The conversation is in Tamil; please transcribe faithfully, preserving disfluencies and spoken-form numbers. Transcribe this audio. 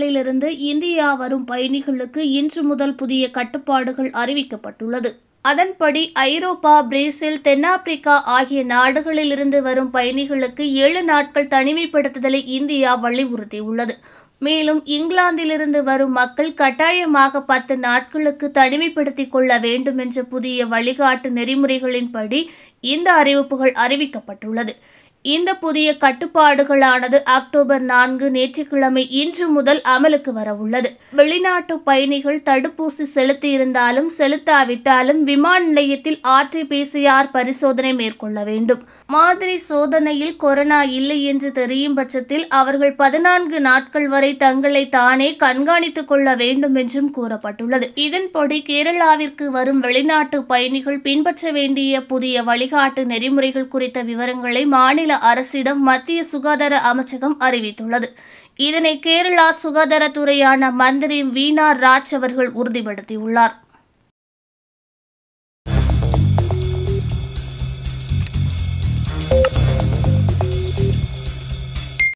நாடுகளிலிருந்து இந்தியா வரும் பயணிகளுக்கு இன்று முதல் புதிய கட்டுப்பாடுகள் அறிவிக்கப்பட்டுள்ளது. அதன்படி ஐரோப்பா, பிரேசில், தென்னாப்பிரிக்கா ஆகிய நாடுகளிலிருந்து வரும் பயணிகளுக்கு ஏழு நாட்கள் தனிமைப்படுத்துதலை இந்தியா வலியுறுத்தியுள்ளது. மேலும் இங்கிலாந்திலிருந்து வரும் மக்கள் கட்டாயமாக பத்து நாட்களுக்கு தனிமைப்படுத்திக் கொள்ள வேண்டும் என்ற புதிய வழிகாட்டு நெறிமுறைகளின்படி இந்த அறிவிப்புகள் அறிவிக்கப்பட்டுள்ளது. இந்த புதிய கட்டுப்பாடுகளானது அக்டோபர் நான்கு ஞாயிற்றுக்கிழமை இன்று முதல் அமலுக்கு வரவுள்ளது. வெளிநாட்டு பயணிகள் தடுப்பூசி செலுத்தியிருந்தாலும் செலுத்தாவிட்டாலும் விமான நிலையத்தில் R T P C R பரிசோதனை மேற்கொள்ள வேண்டும். மாதிரி சோதனையில் கொரோனா இல்லை என்று தெரியும் பட்சத்தில் அவர்கள் பதினான்கு நாட்கள் வரை தங்களை தானே கண்காணித்துக் கொள்ள வேண்டும் என்றும் கூறப்பட்டுள்ளது. இதன்படி கேரளாவிற்கு வரும் வெளிநாட்டு பயணிகள் பின்பற்ற வேண்டிய புதிய வழிகாட்டு நெறிமுறைகள் குறித்த விவரங்களை மாநில அரசிடம் மத்திய சுகாதார அமைச்சகம் அறிவித்துள்ளது. இதனை கேரளா சுகாதாரத்துறையான மந்திரி வீணா ராஜ் அவர்கள் உறுதிப்படுத்தியுள்ளார்.